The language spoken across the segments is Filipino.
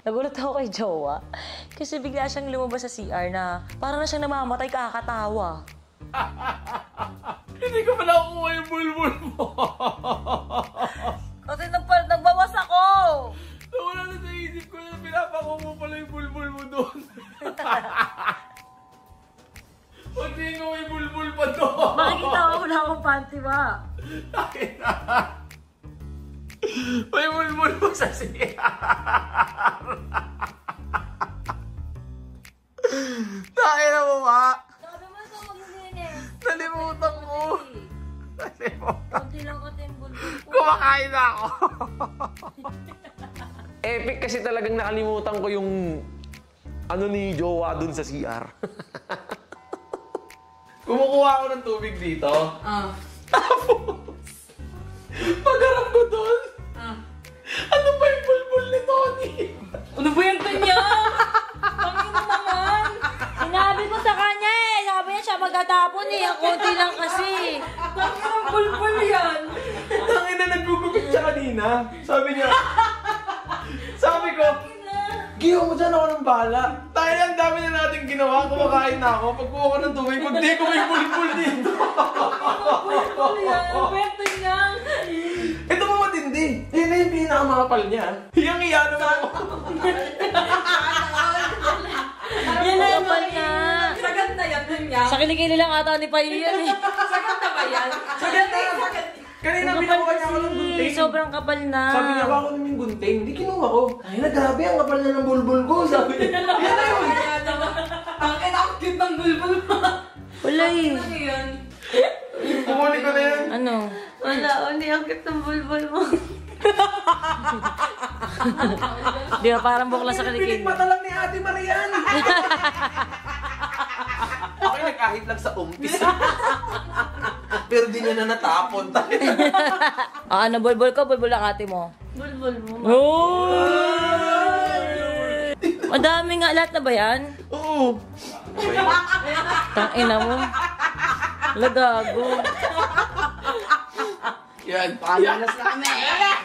Nagulat ako kay Jowa. Kasi bigla siyang lumabas sa CR na parang na siyang namamatay kakatawa. Hindi ko pa nakukuha yung bulbul mo. Kasi nagbawas ako! Nawala na sa isip ko na pinapakuha mo pala yung bulbul mo doon. Pagdi ko may bulbul pa doon. Makikita ko wala akong panty ba? May bulbul mo sa CR. Nakina mo ba? Sabi mo ito maglilinis. Nalimutan mo. Kunti lang kasi yung bulbul ko. Kumakain na ako. Epic kasi talagang nakalimutan ko yung ano ni Jowa dun sa CR. Kumukuha ako ng tubig dito. Tapos, pagharap ko dun, ano ba yung bulbul ni Tony? Ano ba yung ganyan? Pangin mo naman. Sinabi ko sa kanya eh. Sabi niya siya magtatapon eh. Ang konti lang kasi. Pangin ang bulbul yan. Tangin na nagugupit siya kanina. Sabi ko, giyo mo dyan ako ng bahala. Tayo ang dami na natin ginawa. Kumakain na ako. Pagkuha ko ng tubig, kundi ko may bulbul dito. Bulbul yan. Pwerte niya. Ito pa matindi. Yan na yung pinakamakapal niya. Hiyang-hiyano mo. Yan na yung kapal niya. Sagad na yan niya. Sa kilikili lang ata ni Payo yan eh. Sagad na ba yan? Sagad na. Kanina pinakuha niya ako ng gunting. Sobrang kapal na. Sabi niya, ako naman yung gunting. Hindi kinuha ko. Ay na, grabe ang kapal na ng bulbul ko. Sabi niya, yan na yun. Tangin, ang cute ng bulbul mo. Wala eh. Ano yun? Pumuli ko na yan. Ano? Wala, hindi ang cute ng bulbul mo. Di ba parang bukla sa kilikili. Pinikmata lang ni Ate Marian. Ako yung nagkahit lang sa umpisa. Pero di niya na natapon. Ano, bulbul ko? Bulbul ang ate mo? Bulbul mo. Madami nga. Lahat na ba yan? Oo. Tangina mo. Lagago. Yan, pakalas na kami.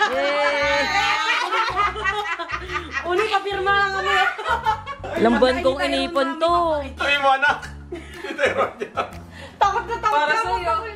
Uli, papirma lang kami. Lamban kong inipon to. Sabi mo anak. Ito yung niya. Takot na takot. Para sa'yo.